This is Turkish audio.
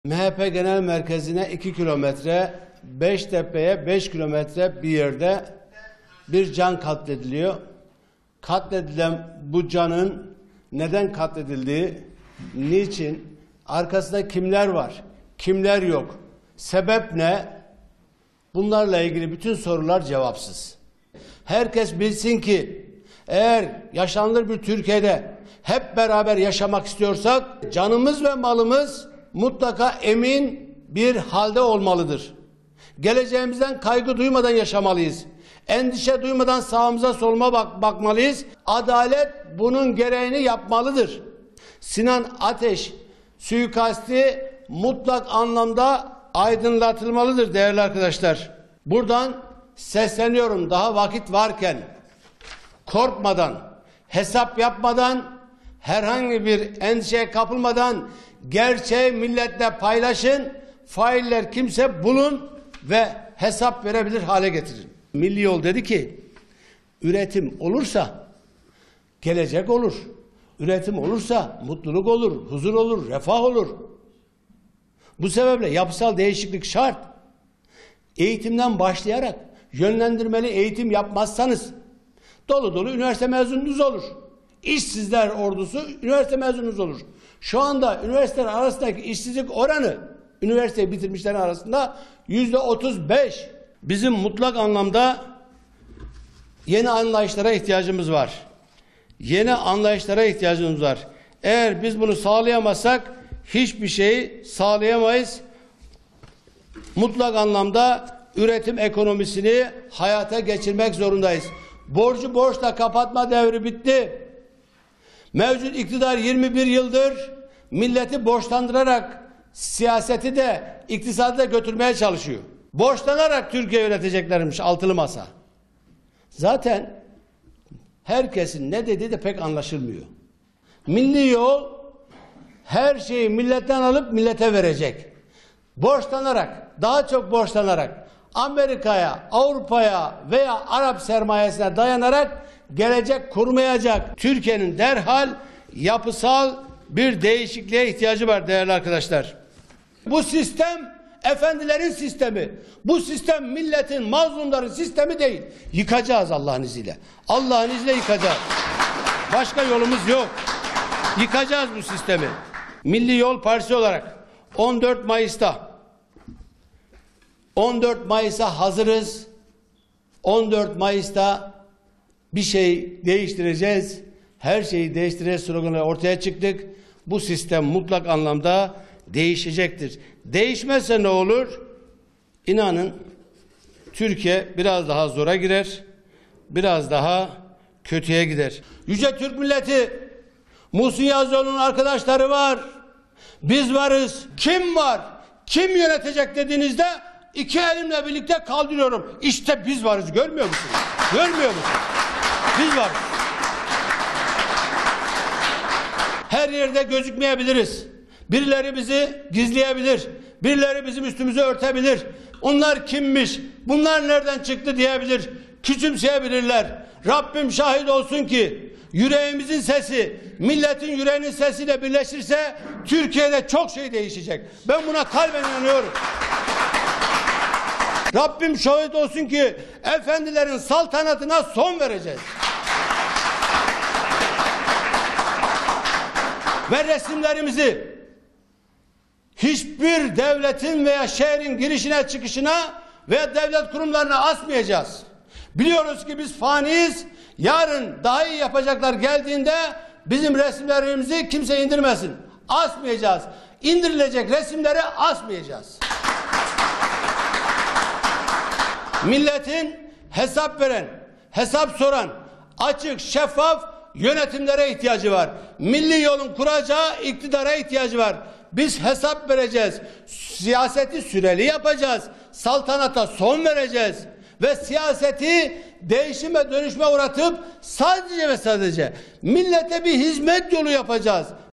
MHP Genel Merkezi'ne 2 kilometre, Beştepe'ye 5 kilometre bir yerde bir can katlediliyor. Katledilen bu canın neden katledildiği, niçin, arkasında kimler var, kimler yok, sebep ne? Bunlarla ilgili bütün sorular cevapsız. Herkes bilsin ki eğer yaşanılır bir Türkiye'de hep beraber yaşamak istiyorsak canımız ve malımız mutlaka emin bir halde olmalıdır. Geleceğimizden kaygı duymadan yaşamalıyız. Endişe duymadan sağımıza soluma bakmalıyız. Adalet bunun gereğini yapmalıdır. Sinan Ateş suikasti mutlak anlamda aydınlatılmalıdır değerli arkadaşlar. Buradan sesleniyorum daha vakit varken, korkmadan, hesap yapmadan, herhangi bir endişeye kapılmadan gerçeği milletle paylaşın, failler kimse bulun ve hesap verebilir hale getirin. Milli Yol dedi ki, üretim olursa gelecek olur. Üretim olursa mutluluk olur, huzur olur, refah olur. Bu sebeple yapısal değişiklik şart. Eğitimden başlayarak yönlendirmeli eğitim yapmazsanız dolu dolu üniversite mezununuz olur. İşsizler ordusu üniversite mezununuz olur. Şu anda üniversiteler arasındaki işsizlik oranı üniversiteyi bitirmişlerin arasında %35. Bizim mutlak anlamda yeni anlayışlara ihtiyacımız var. Yeni anlayışlara ihtiyacımız var. Eğer biz bunu sağlayamazsak hiçbir şeyi sağlayamayız. Mutlak anlamda üretim ekonomisini hayata geçirmek zorundayız. Borcu borçla kapatma devri bitti. Mevcut iktidar 21 yıldır milleti borçlandırarak siyaseti de iktisadı da götürmeye çalışıyor. Borçlanarak Türkiye yöneteceklermiş altılı masa. Zaten herkesin ne dediği de pek anlaşılmıyor. Milli Yol her şeyi milletten alıp millete verecek. Borçlanarak, daha çok borçlanarak Amerika'ya, Avrupa'ya veya Arap sermayesine dayanarak gelecek kurmayacak. Türkiye'nin derhal yapısal bir değişikliğe ihtiyacı var değerli arkadaşlar. Bu sistem efendilerin sistemi. Bu sistem milletin, mazlumların sistemi değil. Yıkacağız Allah'ın izniyle. Allah'ın izniyle yıkacağız. Başka yolumuz yok. Yıkacağız bu sistemi. Milli Yol Partisi olarak 14 Mayıs'a hazırız. 14 Mayıs'ta bir şey değiştireceğiz. Her şeyi değiştireceğiz sloganıyla ortaya çıktık. Bu sistem mutlak anlamda değişecektir. Değişmezse ne olur? İnanın Türkiye biraz daha zora girer. Biraz daha kötüye gider. Yüce Türk milleti, Muhsin Yazıcıoğlu'nun arkadaşları var. Biz varız. Kim var? Kim yönetecek dediğinizde iki elimle birlikte kaldırıyorum. İşte biz varız. Görmüyor musunuz? Görmüyor musunuz? Biz varız. Her yerde gözükmeyebiliriz. Birileri bizi gizleyebilir. Birileri bizim üstümüzü örtebilir. Onlar kimmiş? Bunlar nereden çıktı diyebilir. Küçümseyebilirler. Rabbim şahit olsun ki yüreğimizin sesi, milletin yüreğinin sesiyle birleşirse Türkiye'de çok şey değişecek. Ben buna kalben inanıyorum. Rabbim şahit olsun ki efendilerin saltanatına son vereceğiz. Ve resimlerimizi hiçbir devletin veya şehrin girişine çıkışına veya devlet kurumlarına asmayacağız. Biliyoruz ki biz faniyiz. Yarın daha iyi yapacaklar geldiğinde bizim resimlerimizi kimse indirmesin. Asmayacağız. İndirilecek resimleri asmayacağız. Milletin hesap veren, hesap soran, açık, şeffaf yönetimlere ihtiyacı var. Milli Yol'un kuracağı iktidara ihtiyacı var. Biz hesap vereceğiz. Siyaseti süreli yapacağız. Saltanata son vereceğiz. Ve siyaseti değişime dönüşme uğratıp sadece ve sadece millete bir hizmet yolu yapacağız.